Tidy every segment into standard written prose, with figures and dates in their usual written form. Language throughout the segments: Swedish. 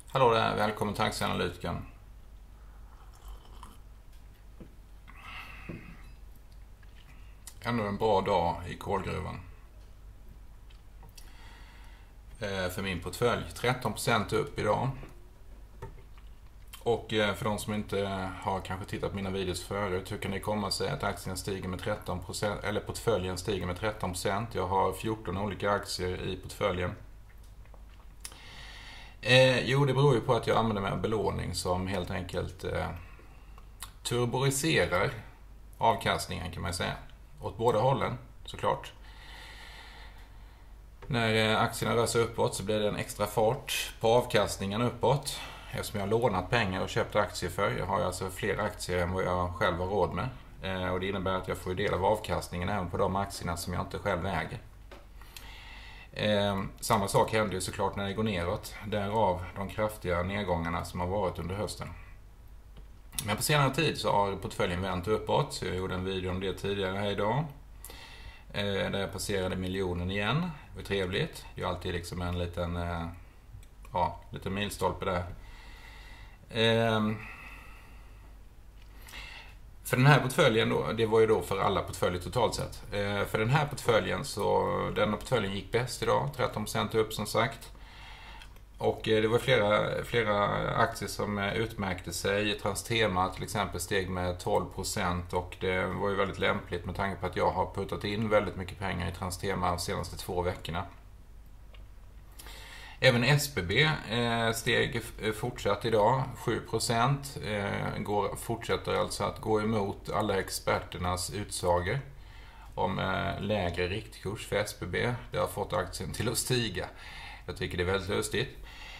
Hallå där, välkommen till Aktieanalytikern. Ännu en bra dag i kolgruvan. För min portfölj, 13% upp idag. Och för de som inte har kanske tittat på mina videos förut, hur kan det komma sig att aktien stiger med 13%, eller portföljen stiger med 13%? Jag har 14 olika aktier i portföljen. Jo, det beror ju på att jag använder mig av belåning som helt enkelt turboriserar avkastningen, kan man säga. Åt båda hållen, såklart. När aktierna rör sig uppåt så blir det en extra fart på avkastningen uppåt. Eftersom jag har lånat pengar och köpt aktier för. Jag har alltså fler aktier än vad jag själv har råd med. Och det innebär att jag får del av avkastningen även på de aktierna som jag inte själv äger. Samma sak händer ju såklart när det går neråt. Därav de kraftiga nedgångarna som har varit under hösten. Men på senare tid så har portföljen vänt uppåt. Så jag gjorde en video om det tidigare här idag. Där jag passerade miljonen igen. Det var trevligt. Det är alltid liksom en liten milstolpe där. För den här portföljen då, det var ju då för alla portföljer totalt sett. För den här portföljen denna portföljen gick bäst idag, 13% upp som sagt. Och det var flera aktier som utmärkte sig. Transtema till exempel steg med 12% och det var ju väldigt lämpligt med tanke på att jag har puttat in väldigt mycket pengar i Transtema de senaste 2 veckorna. Även SBB steg fortsatt idag, 7%. Fortsätter alltså att gå emot alla experternas utsagor om lägre riktkurs för SBB. Det har fått aktien till att stiga. Jag tycker det är väldigt lustigt.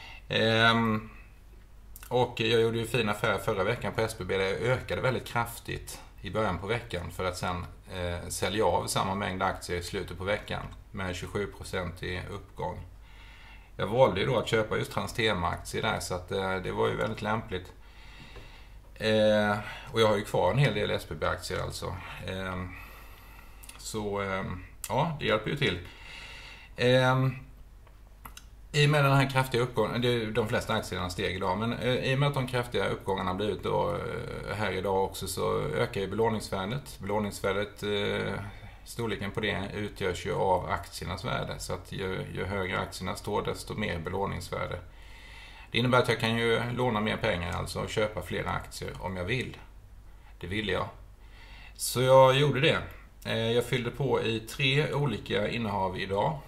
Och jag gjorde ju fin affär förra veckan på SBB. Det ökade väldigt kraftigt i början på veckan för att sen sälja av samma mängd aktier i slutet på veckan med 27% i uppgång. Jag valde ju då att köpa just Transtema-aktier där så att det var ju väldigt lämpligt. Och jag har ju kvar en hel del SBB-aktier alltså. Ja, det hjälper ju till. I och med den här kraftiga uppgången, de flesta aktierna steg idag, men i och med att de kraftiga uppgångarna blivit då här idag också så ökar ju belåningsvärdet. Storleken på det utgörs ju av aktiernas värde, så att ju högre aktierna står desto mer belåningsvärde. Det innebär att jag kan ju låna mer pengar alltså och köpa fler aktier om jag vill. Det ville jag. Så jag gjorde det. Jag fyllde på i 3 olika innehav idag.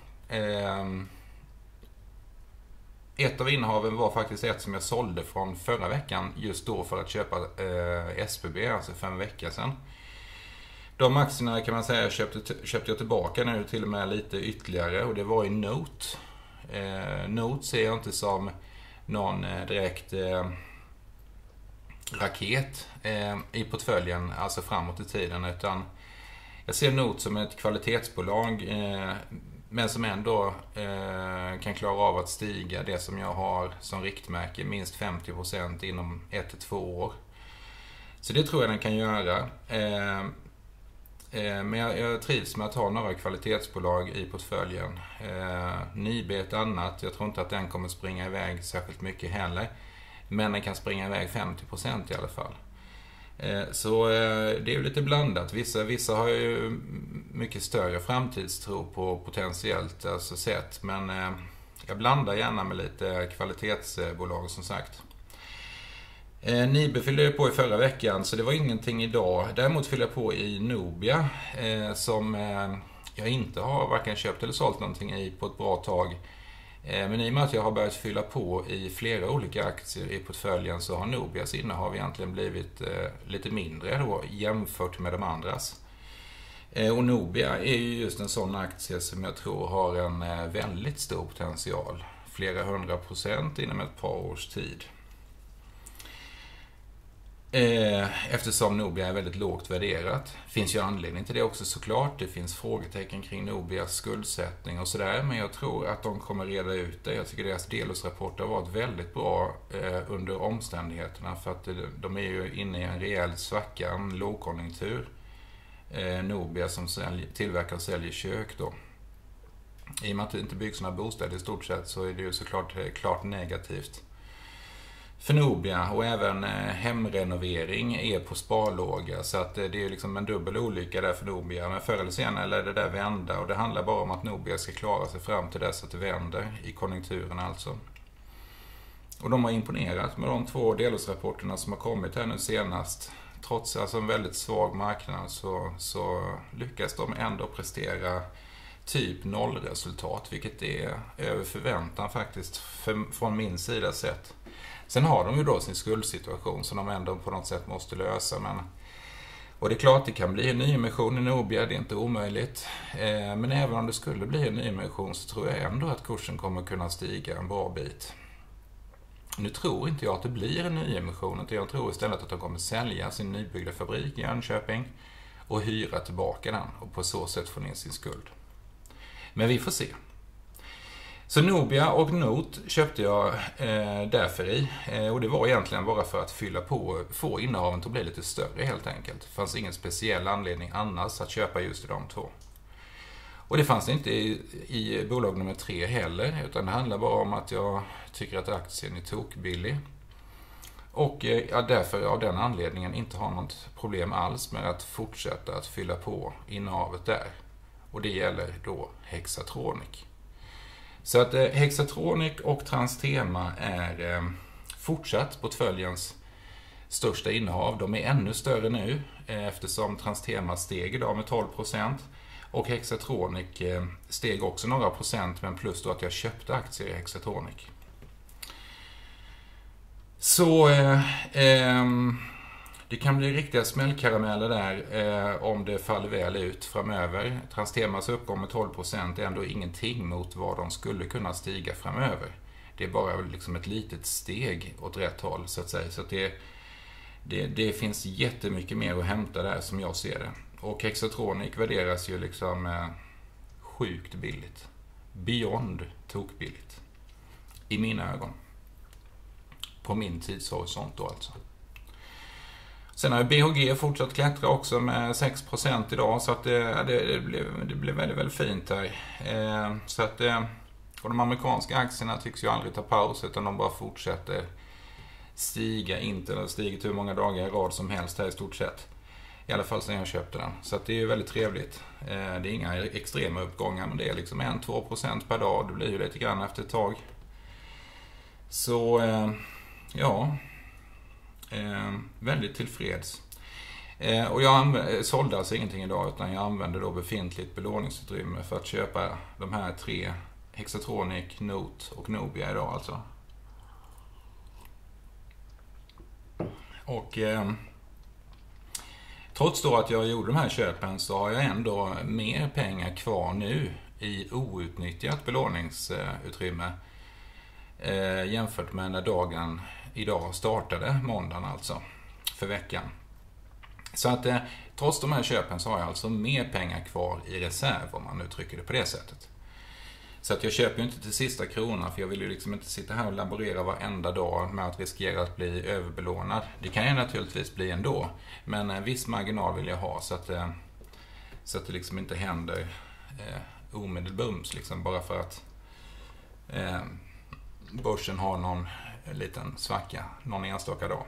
Ett av innehaven var faktiskt ett som jag sålde från förra veckan just då för att köpa SBB, alltså 5 veckor sedan. De aktierna kan man säga köpte jag tillbaka nu till och med lite ytterligare och det var i Note. Note ser jag inte som någon direkt raket i portföljen, alltså framåt i tiden, utan jag ser Note som ett kvalitetsbolag men som ändå kan klara av att stiga det som jag har som riktmärke, minst 50% inom 1-2 år. Så det tror jag den kan göra. Men jag trivs med att ha några kvalitetsbolag i portföljen. Nibe är ett annat. Jag tror inte att den kommer springa iväg särskilt mycket heller. Men den kan springa iväg 50% i alla fall. Så det är ju lite blandat. Vissa har ju mycket större framtidstro på potentiellt alltså sett. Men jag blandar gärna med lite kvalitetsbolag som sagt. Nibe fyllde jag på i förra veckan så det var ingenting idag. Däremot fyllde jag på i Nobia som jag inte har varken köpt eller sålt någonting i på ett bra tag. Men i och med att jag har börjat fylla på i flera olika aktier i portföljen så har Nobias innehav egentligen blivit lite mindre då, jämfört med de andras. Och Nobia är ju just en sån aktie som jag tror har en väldigt stor potential. Flera 100% inom ett par års tid. Eftersom Nobia är väldigt lågt värderat. Finns ju anledning till det också såklart. Det finns frågetecken kring Nobias skuldsättning och sådär. Men jag tror att de kommer reda ut det. Jag tycker deras delårsrapporter har varit väldigt bra under omständigheterna. För att de är ju inne i en rejäl svacka, en lågkonjunktur. Nobia som tillverkar och säljer kök då. I och med att det inte byggs några bostäder i stort sett så är det ju såklart klart negativt. för Nobia, och även hemrenovering är på sparlåga. Så att det är liksom en dubbel olycka där för Nobia. Men förr eller senare lär det där vända, och det handlar bara om att Nobia ska klara sig fram till dess att det vänder i konjunkturen alltså. Och de har imponerat med de 2 delårsrapporterna som har kommit här nu senast. Trots alltså en väldigt svag marknad så lyckas de ändå prestera typ nollresultat, vilket är över förväntan faktiskt från min sida sett. Sen har de ju då sin skuldsituation som de ändå på något sätt måste lösa. Och det är klart det kan bli en nyemission i Nobia, det är inte omöjligt. Men även om det skulle bli en nyemission så tror jag ändå att kursen kommer kunna stiga en bra bit. Nu tror inte jag att det blir en nyemission, utan jag tror istället att de kommer sälja sin nybyggda fabrik i Jönköping och hyra tillbaka den och på så sätt få ner sin skuld. Men vi får se. Så Nobia och Note köpte jag därför i. Och det var egentligen bara för att fylla på, få innehaven att bli lite större helt enkelt. Det fanns ingen speciell anledning annars att köpa just de 2. Och det fanns inte i bolag nummer 3 heller, utan det handlar bara om att jag tycker att aktien är tokbillig. Och jag därför av den anledningen inte har något problem alls med att fortsätta att fylla på innehavet där. Och det gäller då Hexatronic. Så att Hexatronic och Transtema är fortsatt portföljens största innehav. De är ännu större nu eftersom Transtema steg idag med 12%. Och Hexatronic steg också några procent, men plus då att jag köpte aktier i Hexatronic. Så det kan bli riktiga smällkarameller där om det faller väl ut framöver. Transtemas uppgång med 12% är ändå ingenting mot vad de skulle kunna stiga framöver. Det är bara liksom ett litet steg åt rätt håll så att säga. Så att det finns jättemycket mer att hämta där som jag ser det. Och Hexatronic värderas ju liksom sjukt billigt. Beyond tokbilligt. I mina ögon. På min tidshorisont då alltså. Sen har BHG fortsatt klättra också med 6% idag, så att det blev väldigt, väldigt fint här. Så att, och de amerikanska aktierna tycks ju aldrig ta paus, utan de bara fortsätter stiga. Inte har stigit hur många dagar i rad som helst här i stort sett. I alla fall sedan jag köpte den. Så att det är ju väldigt trevligt. Det är inga extrema uppgångar, men det är liksom 1-2% per dag. Det blir ju lite grann efter ett tag. Så ja, väldigt tillfreds. Och jag sålde alltså ingenting idag, utan jag använde då befintligt belåningsutrymme för att köpa de här 3, Hexatronic, Note och Nobia idag alltså. Och trots då att jag gjorde de här köpen så har jag ändå mer pengar kvar nu i outnyttjat belåningsutrymme jämfört med när dagen idag startade, måndagen alltså, för veckan. Så att trots de här köpen så har jag alltså mer pengar kvar i reserv, om man nu trycker det på det sättet. Så att jag köper ju inte till sista kronan, för jag vill ju liksom inte sitta här och laborera varenda dag med att riskera att bli överbelånad. Det kan jag naturligtvis bli ändå, men en viss marginal vill jag ha så att det liksom inte händer omedelbums liksom, bara för att börsen har någon liten svacka någon enstaka dag.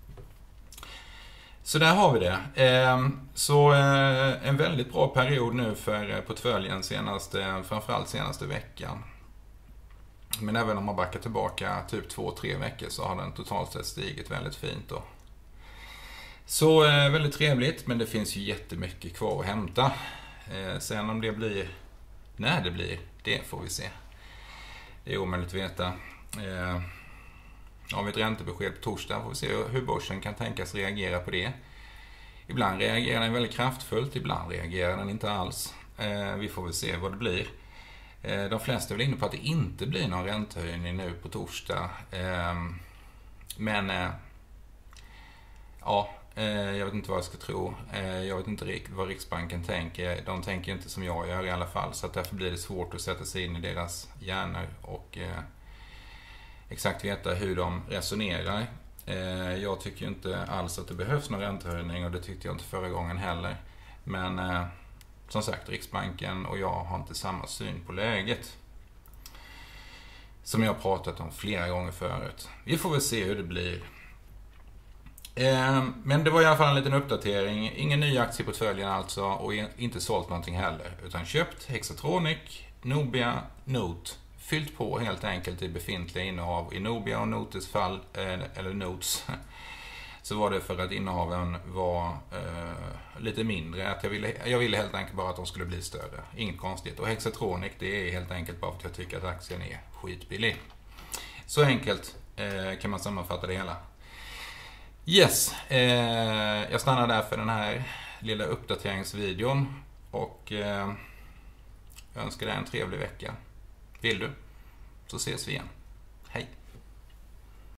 Så där har vi det. Så en väldigt bra period nu för portföljen framförallt senaste veckan. Men även om man backar tillbaka typ 2-3 veckor så har den totalt sett stigit väldigt fint då. Så väldigt trevligt, men det finns ju jättemycket kvar att hämta. Sen om det blir, när det blir, det får vi se. Det är omöjligt att veta. Har vi ett räntebesked på torsdag får vi se hur börsen kan tänkas reagera på det. Ibland reagerar den väldigt kraftfullt, ibland reagerar den inte alls. Vi får väl se vad det blir. De flesta är väl inne på att det inte blir någon räntehöjning nu på torsdag. Men ja, jag vet inte vad jag ska tro. Jag vet inte vad Riksbanken tänker. De tänker inte som jag gör i alla fall. Så att därför blir det svårt att sätta sig in i deras hjärnor och exakt veta hur de resonerar. Jag tycker inte alls att det behövs någon räntehöjning, och det tyckte jag inte förra gången heller. Men som sagt, Riksbanken och jag har inte samma syn på läget. som jag har pratat om flera gånger förut. Vi får väl se hur det blir. Men det var i alla fall en liten uppdatering. Ingen ny aktie på portföljen alltså, och inte sålt någonting heller. Utan köpt Hexatronic, Nobia, Note. Fyllt på helt enkelt i befintliga innehav. I Nobia och Notes fall, eller Notes, så var det för att innehaven var lite mindre. Att jag ville helt enkelt bara att de skulle bli större. Inget konstigt. Och Hexatronic, det är helt enkelt bara för att jag tycker att aktien är skitbillig. Så enkelt kan man sammanfatta det hela. Yes, jag stannar där för den här lilla uppdateringsvideon. Och jag önskar dig en trevlig vecka. Vill du? Så ses vi igen. Hej!